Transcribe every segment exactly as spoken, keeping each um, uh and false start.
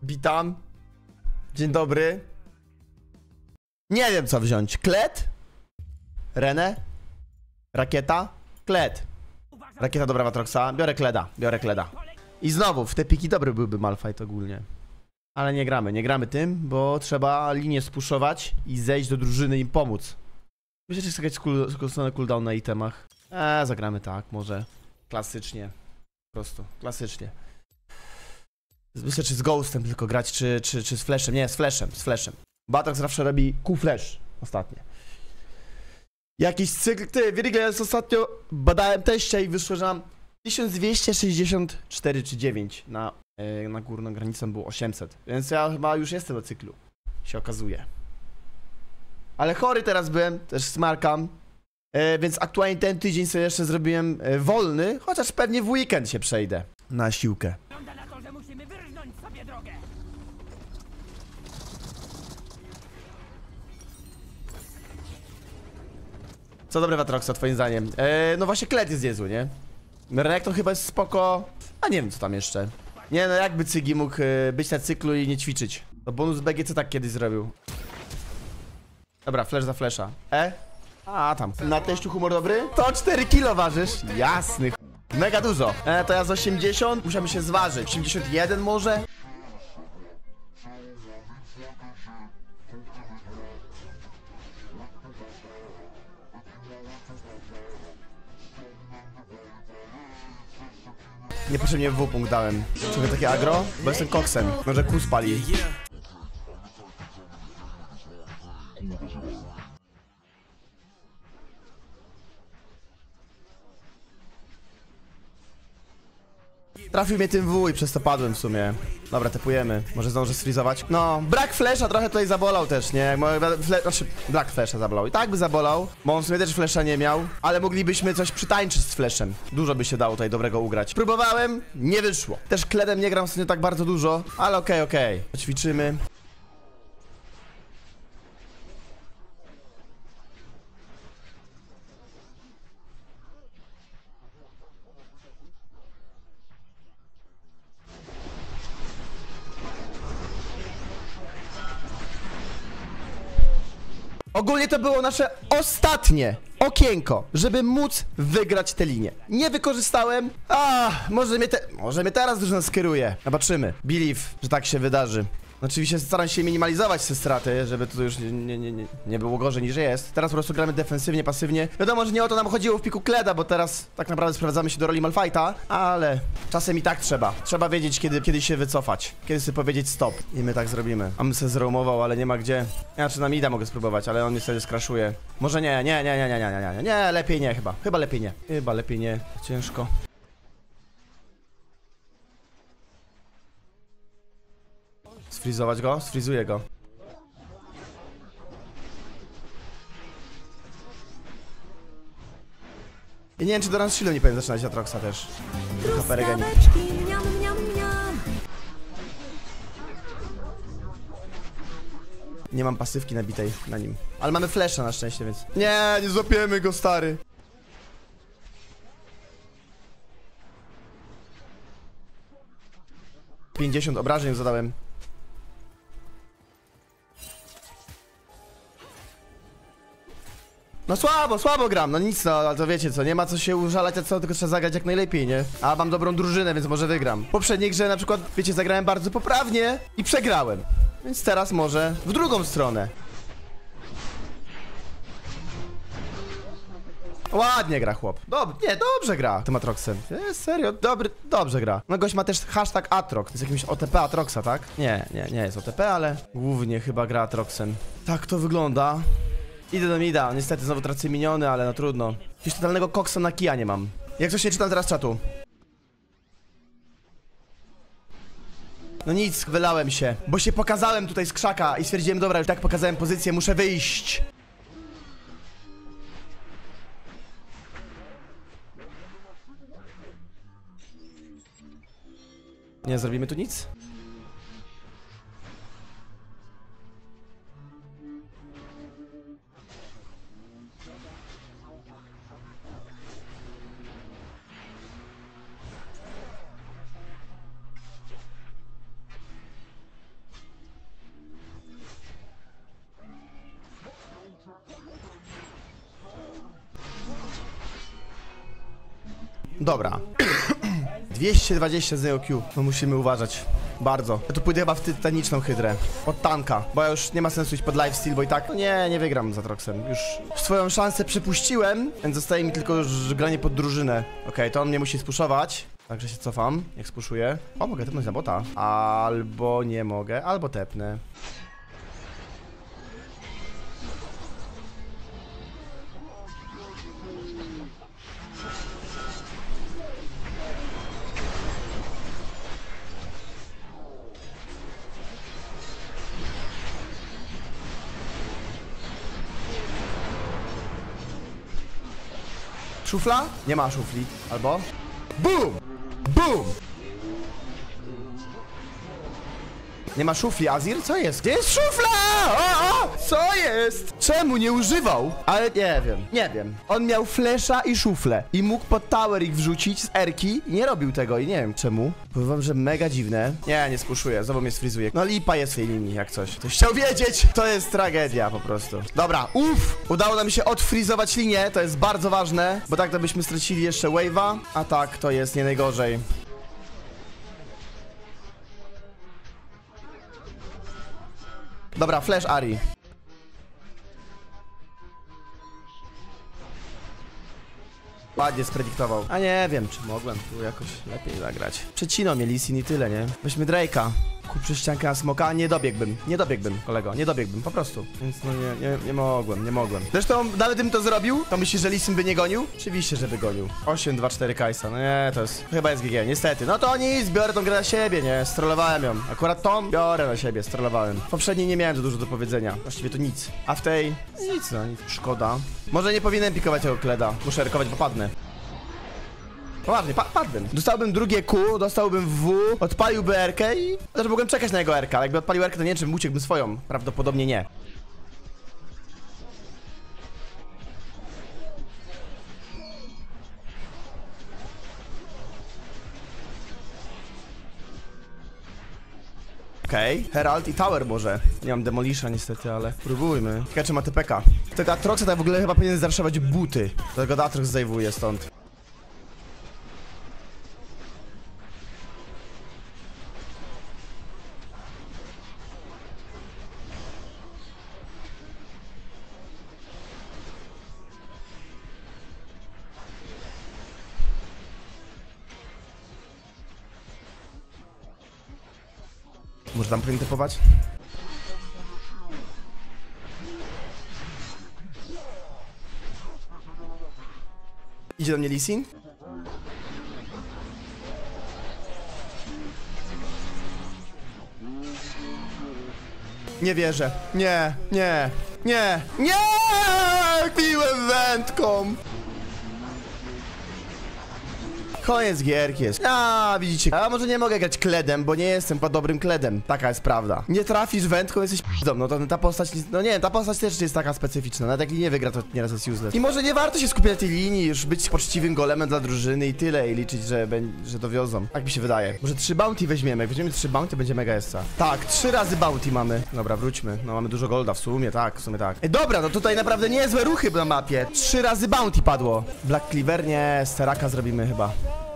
Witam. Dzień dobry. Nie wiem co wziąć. Klet? Renę? Rakieta? Klet. Rakieta dobra Atroxa. Biorę Kleda. Biorę Kleda. I znowu, w te piki dobry byłby Malphite ogólnie. Ale nie gramy, nie gramy tym, bo trzeba linię spuszować i zejść do drużyny i im pomóc. Myślę, że jest jakaś cooldown na itemach. Eee, zagramy tak, może. Klasycznie. Po prostu, klasycznie. Myślę, czy z Ghostem tylko grać, czy, czy, czy z Flashem. Nie, z Flashem, z Flashem. Batrox zawsze robi Q-Flash ostatnio. Jakiś cykl, ty, Wirigles ostatnio badałem teścia i wyszło, że mam tysiąc dwieście sześćdziesiąt cztery czy dziewięć na, yy, na górną granicą było osiemset. Więc ja chyba już jestem o cyklu, się okazuje. Ale chory teraz byłem, też smarkam. Yy, więc aktualnie ten tydzień sobie jeszcze zrobiłem yy, wolny, chociaż pewnie w weekend się przejdę na siłkę. Wygląda na to, że musimy wyrżnąć sobie drogę. Co dobre Atroxa, twoim zdaniem? Eee, no właśnie Klet jest niezły, nie? Renekton chyba jest spoko. A nie wiem co tam jeszcze. Nie no, jakby Cygi mógł e, być na cyklu i nie ćwiczyć. To bonus B G C tak kiedyś zrobił. Dobra, flash za flasha. E? A tam. Na teściu humor dobry? To cztery kilo ważysz? Jasny. Mega dużo. E, to ja z osiemdziesiąt. Musiałbym się zważyć. osiemdziesiąt jeden może? Niepotrzebnie W punkt dałem. Czemu takie agro? Bo jestem koksem. Może Q spali. Trafił mnie tym W i przez to padłem w sumie. Dobra, tepujemy. Może zdążę sfrizować. No, brak flasha trochę tutaj zabolał też, nie? Znaczy, brak flasha zabolał. I tak by zabolał, bo on w sumie też flasha nie miał. Ale moglibyśmy coś przytańczyć z flashem. Dużo by się dało tutaj dobrego ugrać. Próbowałem, nie wyszło. Też Kledem nie gram w sumie tak bardzo dużo, ale okej, okay, okej. Okay. Ćwiczymy. Ogólnie to było nasze ostatnie okienko, żeby móc wygrać tę linię. Nie wykorzystałem. A, może mnie, te, może mnie teraz drużyna skieruje. Zobaczymy. Believe, że tak się wydarzy. Oczywiście staram się minimalizować te straty, żeby to już nie, nie, nie, nie było gorzej niż jest. Teraz po prostu gramy defensywnie, pasywnie. Wiadomo, że nie o to nam chodziło w piku Kleda, bo teraz tak naprawdę sprowadzamy się do roli Malphite'a, ale czasem i tak trzeba. Trzeba wiedzieć, kiedy, kiedy się wycofać. Kiedy sobie powiedzieć stop. I my tak zrobimy. A my se zroumował, ale nie ma gdzie. Ja czy na mida mogę spróbować, ale on niestety skraszuje. Może nie, nie, nie, nie, nie, nie, nie, nie, nie, lepiej nie chyba. Chyba lepiej nie. Chyba lepiej nie. Ciężko. Sfrizować go? Sfrizuję go. I nie wiem, czy do nas nie powinien zaczynać Atroxa też. Nie mam pasywki nabitej na nim. Ale mamy flasha na szczęście, więc... Nie, nie złapiemy go, stary. pięćdziesiąt obrażeń zadałem. No słabo, słabo gram, no nic, no, ale to wiecie co, nie ma co się użalać, a co, tylko trzeba zagrać jak najlepiej, nie? A mam dobrą drużynę, więc może wygram. W poprzedniej grze na przykład, wiecie, zagrałem bardzo poprawnie i przegrałem. Więc teraz może w drugą stronę. Ładnie gra chłop. Dob nie, dobrze gra tym Atroxem. Nie, serio, dobry, dobrze gra. No gość ma też hashtag Atrox. To jest jakimś O T P Atroxa, tak? Nie, nie, nie jest O T P, ale głównie chyba gra Atroxem. Tak to wygląda. Idę do mida. Niestety znowu tracę miniony, ale no trudno. Jakiegoś totalnego koksa na kija nie mam. Jak coś nie czytam teraz czatu. No nic, wylałem się. Bo się pokazałem tutaj z krzaka i stwierdziłem, dobra, już tak pokazałem pozycję, muszę wyjść. Nie zrobimy tu nic? Dobra. dwieście dwadzieścia z niego Q. No musimy uważać. Bardzo. Ja tu pójdę chyba w tytaniczną hydrę. Pod tanka. Bo ja już nie ma sensu iść pod lifesteal, bo i tak... No nie, nie wygram z Aatroxem. Już swoją szansę przepuściłem, więc zostaje mi tylko już granie pod drużynę. Okej, okay, to on mnie musi spuszować. Także się cofam, jak spuszuję. O, mogę tepnąć na bota. Albo nie mogę, albo tepnę. Szufla? Nie ma szufli. Albo? BOOM! BOOM! Nie ma szufli, Azir? Co jest? Gdzie jest szufla? O, o! Co jest? Czemu nie używał? Ale nie wiem, nie wiem. On miał flesza i szuflę. I mógł pod tower ich wrzucić z erki i nie robił tego i nie wiem czemu. Powiem wam, że mega dziwne. Nie, nie spuszuję, znowu mnie sfrizuje. No lipa jest w tej linii, jak coś. Ktoś chciał wiedzieć? To jest tragedia po prostu. Dobra, uff! Udało nam się odfrizować linię, to jest bardzo ważne. Bo tak to byśmy stracili jeszcze wave'a. A tak, to jest nie najgorzej. Dobra, flash Ari. Ładnie sprediktował. A nie wiem, czy mogłem tu jakoś lepiej zagrać. Przecinał mnie Lee Sin i tyle, nie? Weźmy Drake'a. Kupię ściankę na smoka, nie dobiegłbym. Nie dobiegłbym, kolego, nie dobiegłbym, po prostu. Więc no nie, nie, nie mogłem, nie mogłem. Zresztą nawet gdybym to zrobił, to myślisz, że Lee Sin by nie gonił? Oczywiście, że by gonił. osiem dwa cztery Kajsa, no nie, to jest... Chyba jest G G, niestety. No to nic, biorę tą grę na siebie, nie? Strollowałem ją. Akurat tą biorę na siebie, strollowałem. W poprzedniej nie miałem za dużo do powiedzenia. Właściwie to nic. A w tej... Nic, no nic. Szkoda. Może nie powinienem pikować tego kleda. Muszę erkować, bo padnę. Poważnie, pa padłbym. Dostałbym drugie Q, dostałbym W, odpaliłby erkę i... Znaczy mogłem czekać na jego erkę, ale jakby odpalił erkę, to nie wiem, czy uciekłbym swoją. Prawdopodobnie nie. Okej, okay. Herald i Tower może. Nie mam Demolisha niestety, ale próbujmy. Ciekawe, czy ma T P K. Tego Aatroxa tak w ogóle chyba powinien zaraszować buty. Dlatego Aatrox zdejmuje stąd. Może tam powinien typować? Idzie do mnie Lee Sin? Nie wierzę. Nie, nie, nie, nie! Piłem wędką! Koniec gierki jest. A widzicie. A może nie mogę grać kledem, bo nie jestem po dobrym kledem. Taka jest prawda. Nie trafisz wędką, jesteś p***ą. No to ta postać, no nie wiem, ta postać też jest taka specyficzna. Nawet jak nie wygra, to nieraz jest useless. I może nie warto się skupiać na tej linii, już być poczciwym golemem dla drużyny i tyle. I liczyć, że, że dowiozą. Tak mi się wydaje. Może trzy bounty weźmiemy. Jak weźmiemy trzy bounty, będzie mega essa. Tak, trzy razy bounty mamy. Dobra, wróćmy. No mamy dużo golda w sumie, tak, w sumie tak. Ej, dobra, no tutaj naprawdę niezłe ruchy na mapie. Trzy razy bounty padło. Black Cleaver, nie, Steraka zrobimy chyba.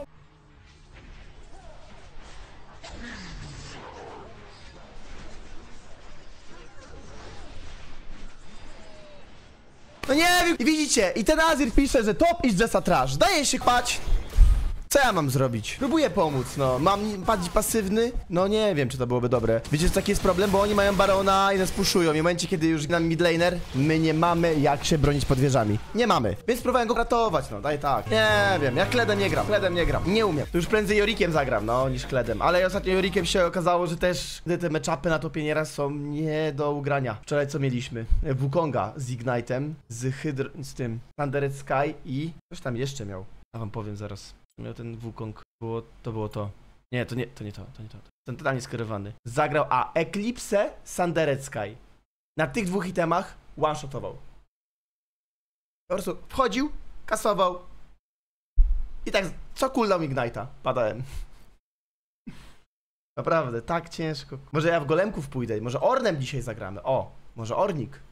No nie wiem, widzicie, i ten Azir pisze, że top is just a trash. Daje się kpać. Co ja mam zrobić? Próbuję pomóc, no. Mam padć pasywny? No nie wiem, czy to byłoby dobre. Wiecie, że taki jest problem, bo oni mają barona i nas puszują. I w momencie, kiedy już nam midlaner, my nie mamy jak się bronić pod wieżami. Nie mamy. Więc próbowałem go ratować, no. Daj tak. Nie wiem, ja kledem nie gram. Kledem nie gram. Nie umiem. To już prędzej Yorikiem zagram, no, niż kledem. Ale ostatnio Yorikiem się okazało, że też te matchupy na topie nieraz są nie do ugrania. Wczoraj co mieliśmy? Wukonga z Ignite'em, z Hydr... z tym Thundered Sky i... Coś tam jeszcze miał. A wam powiem zaraz. Miał ten Wukong, było, to było to. Nie, to nie, to nie to, to nie to. Ten totalnie skierowany. Zagrał, a Eclipse, Thundered Sky. Na tych dwóch itemach one-shotował. Po prostu wchodził, kasował. I tak, co cooldown Ignite'a, padałem. Naprawdę, tak ciężko. Może ja w golemków pójdę, może Ornem dzisiaj zagramy. O, może Ornik.